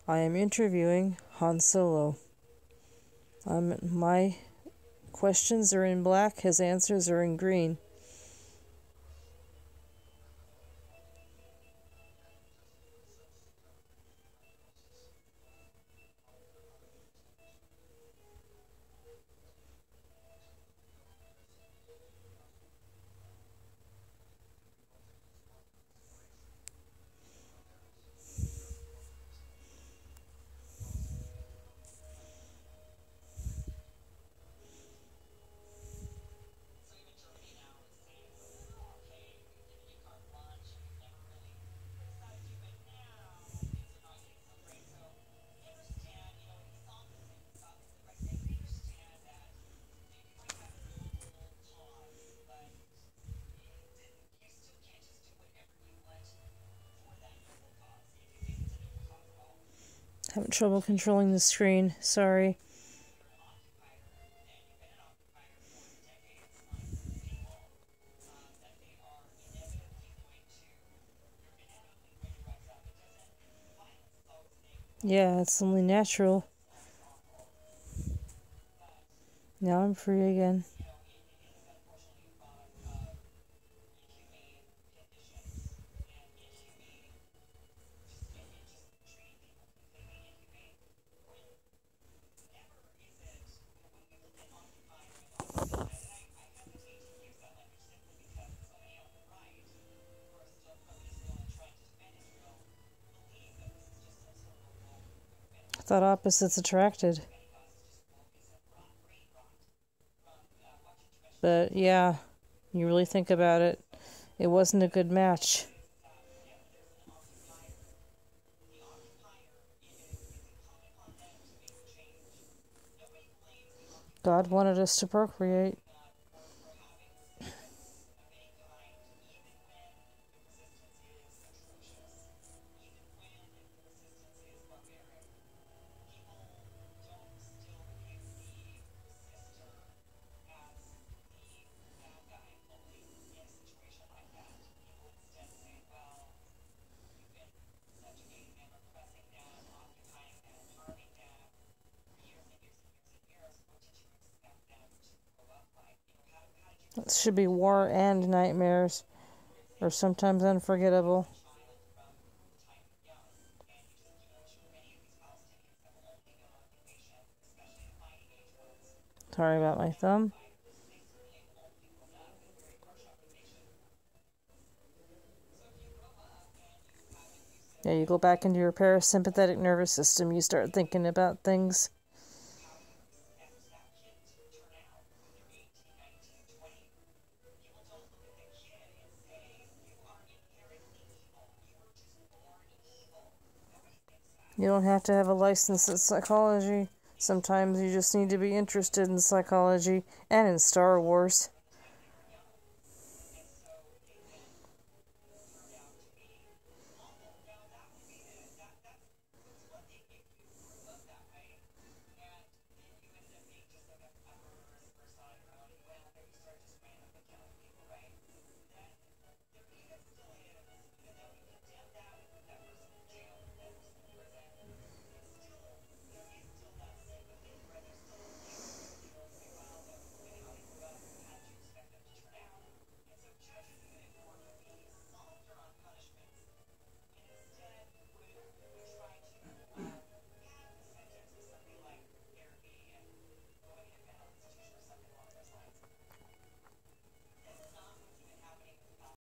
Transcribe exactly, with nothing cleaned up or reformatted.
I am interviewing Han Solo. Um, my questions are in black, his answers are in green. Having trouble controlling the screen, sorry. Yeah, it's only natural. Now I'm free again. I thought opposites attracted. But yeah, you really think about it, it wasn't a good match. God wanted us to procreate. It should be war and nightmares, or sometimes unforgettable. Sorry about my thumb. Yeah, you go back into your parasympathetic nervous system, you start thinking about things. You don't have to have a license in psychology. Sometimes you just need to be interested in psychology and in Star Wars.